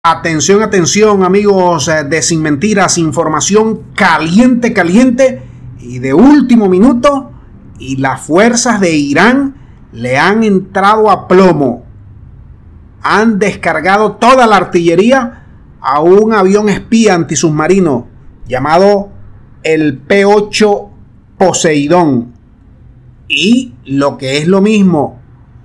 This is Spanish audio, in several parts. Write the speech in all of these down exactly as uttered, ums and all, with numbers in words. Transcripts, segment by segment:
Atención, atención, amigos de Sin Mentiras, información caliente, caliente y de último minuto. Y las fuerzas de Irán le han entrado a plomo. Han descargado toda la artillería a un avión espía antisubmarino llamado el P ocho Poseidón. Y lo que es lo mismo,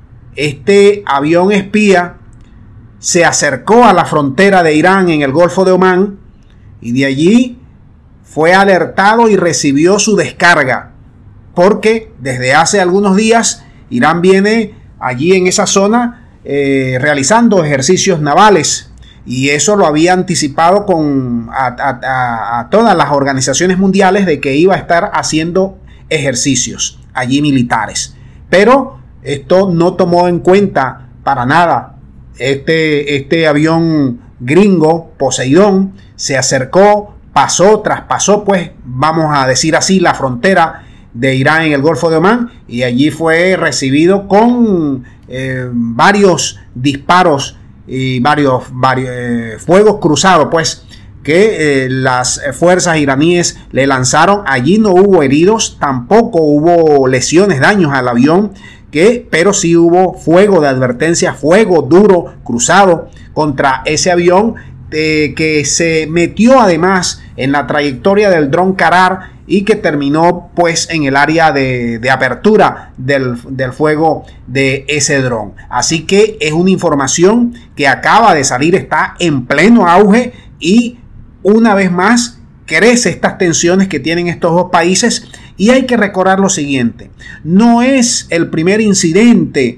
este avión espía se acercó a la frontera de Irán en el Golfo de Omán y de allí fue alertado y recibió su descarga, porque desde hace algunos días Irán viene allí en esa zona eh, realizando ejercicios navales, y eso lo había anticipado con a, a, a todas las organizaciones mundiales de que iba a estar haciendo ejercicios allí militares, pero esto no tomó en cuenta para nada. Este, este avión gringo Poseidón se acercó, pasó, traspasó, pues vamos a decir así, la frontera de Irán en el Golfo de Omán, y allí fue recibido con eh, varios disparos y varios, varios eh, fuegos cruzados, pues que eh, las fuerzas iraníes le lanzaron. Allí no hubo heridos, tampoco hubo lesiones, daños al avión, que, pero sí hubo fuego de advertencia, fuego duro cruzado contra ese avión eh, que se metió además en la trayectoria del dron Karar y que terminó pues en el área de, de apertura del, del fuego de ese dron. Así que es una información que acaba de salir, está en pleno auge y una vez más crece estas tensiones que tienen estos dos países. Y hay que recordar lo siguiente: no es el primer incidente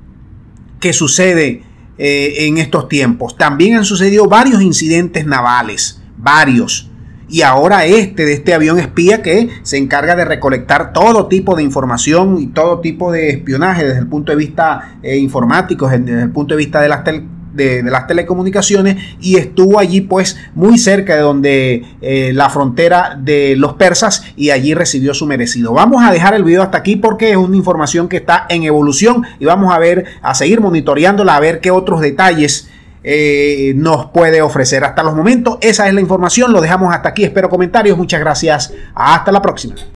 que sucede eh, en estos tiempos. También han sucedido varios incidentes navales, varios. Y ahora este de este avión espía que se encarga de recolectar todo tipo de información y todo tipo de espionaje desde el punto de vista eh, informático, desde el punto de vista de las telecomunicaciones. De, de las telecomunicaciones, y estuvo allí pues muy cerca de donde eh, la frontera de los persas, y allí recibió su merecido. Vamos a dejar el video hasta aquí porque es una información que está en evolución y vamos a ver, a seguir monitoreándola, a ver qué otros detalles eh, nos puede ofrecer. Hasta los momentos esa es la información, lo dejamos hasta aquí, espero comentarios, muchas gracias, hasta la próxima.